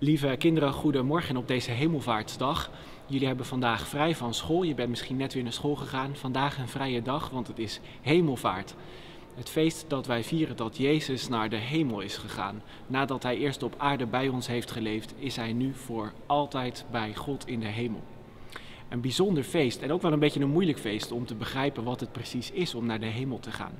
Lieve kinderen, goedemorgen op deze Hemelvaartsdag. Jullie hebben vandaag vrij van school. Je bent misschien net weer naar school gegaan. Vandaag een vrije dag, want het is Hemelvaart. Het feest dat wij vieren dat Jezus naar de hemel is gegaan. Nadat hij eerst op aarde bij ons heeft geleefd, is hij nu voor altijd bij God in de hemel. Een bijzonder feest en ook wel een beetje een moeilijk feest om te begrijpen wat het precies is om naar de hemel te gaan.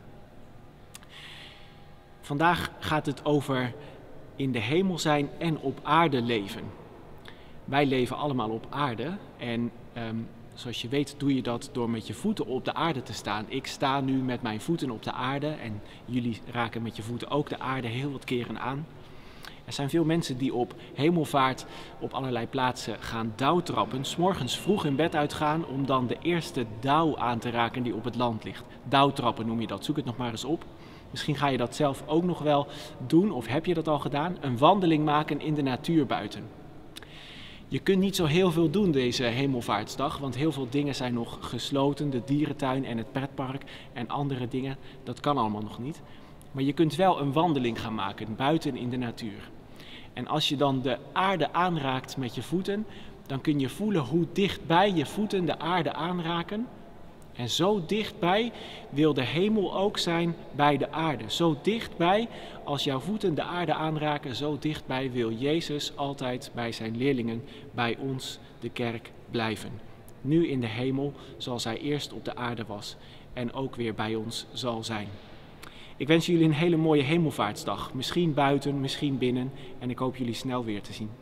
Vandaag gaat het over in de hemel zijn en op aarde leven. Wij leven allemaal op aarde en zoals je weet doe je dat door met je voeten op de aarde te staan. Ik sta nu met mijn voeten op de aarde en jullie raken met je voeten ook de aarde heel wat keren aan. Er zijn veel mensen die op hemelvaart op allerlei plaatsen gaan dauwtrappen. 's Morgens vroeg in bed uitgaan om dan de eerste dauw aan te raken die op het land ligt. Dauwtrappen noem je dat, zoek het nog maar eens op. Misschien ga je dat zelf ook nog wel doen, of heb je dat al gedaan? Een wandeling maken in de natuur buiten. Je kunt niet zo heel veel doen deze Hemelvaartsdag, want heel veel dingen zijn nog gesloten. De dierentuin en het pretpark en andere dingen, dat kan allemaal nog niet. Maar je kunt wel een wandeling gaan maken buiten in de natuur. En als je dan de aarde aanraakt met je voeten, dan kun je voelen hoe dichtbij je voeten de aarde aanraken. En zo dichtbij wil de hemel ook zijn bij de aarde. Zo dichtbij, als jouw voeten de aarde aanraken, zo dichtbij wil Jezus altijd bij zijn leerlingen, bij ons, de kerk, blijven. Nu in de hemel, zoals hij eerst op de aarde was en ook weer bij ons zal zijn. Ik wens jullie een hele mooie Hemelvaartsdag. Misschien buiten, misschien binnen en ik hoop jullie snel weer te zien.